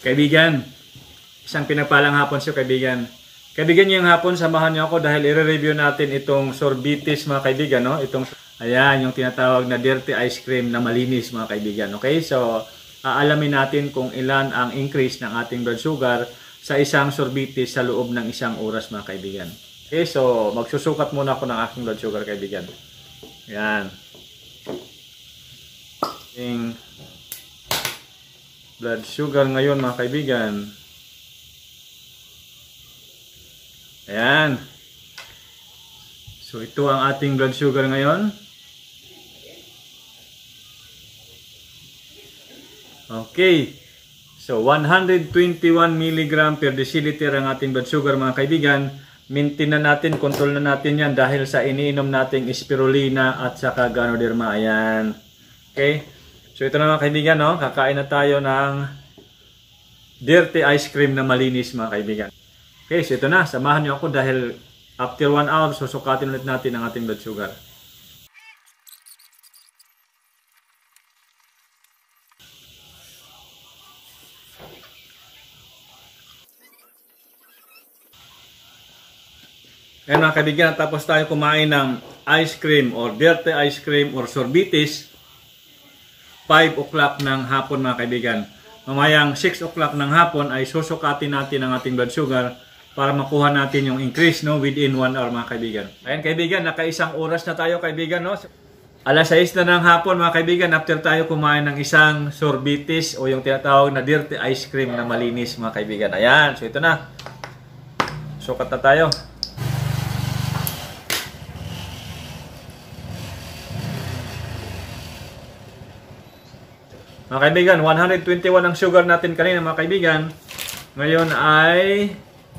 Kaibigan, isang pinagpalang hapon siyo kaibigan. Kaibigan niyo yung hapon, samahan niyo ako dahil i-review natin itong sorbitis mga kaibigan. No? Ayan, yung tinatawag na dirty ice cream na malinis mga kaibigan. Okay, so aalamin natin kung ilan ang increase ng ating blood sugar sa isang sorbitis sa loob ng isang oras mga kaibigan. Okay, so magsusukat muna ako ng aking blood sugar kaibigan. Ayan. Ating blood sugar ngayon mga kaibigan. Ayan. So ito ang ating blood sugar ngayon. Okay. So 121 mg per deciliter ang ating blood sugar mga kaibigan. Maintain na natin, control na natin yan dahil sa iniinom nating spirulina at saka Ganoderma. Ayan. Okay. So ito na mga kaibigan, no? Kakain na tayo ng dirty ice cream na malinis mga kaibigan. Okay, so ito na. Samahan niyo ako dahil after 1 hour, susukatin ulit natin ang ating blood sugar. Ayan mga kaibigan, tapos tayo kumain ng ice cream or dirty ice cream or sorbitis 5 o'clock ng hapon mga kaibigan. Mamayang 6 o'clock ng hapon ay susukatin natin ang ating blood sugar para makuha natin yung increase no, within 1 hour mga kaibigan. Ayan kaibigan, naka-isang oras na tayo kaibigan. No? Alas 6 na ng hapon mga kaibigan after tayo kumain ng isang sorbitis o yung tinatawag na dirty ice cream na malinis mga kaibigan. Ayan, so ito na. Sukat na tayo. Mga kaibigan, 121 ang sugar natin kanina mga kaibigan. Ngayon ay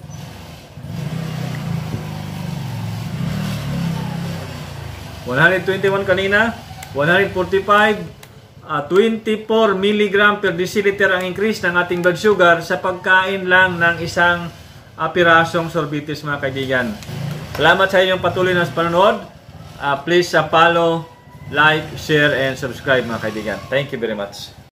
121 kanina, 145, 24 mg per deciliter ang increase ng ating blood sugar sa pagkain lang ng isang pirasong sorbitis mga kaibigan. Salamat sa inyong patuloy na panonood. Please follow, like, share, and subscribe mga kaibigan. Thank you very much.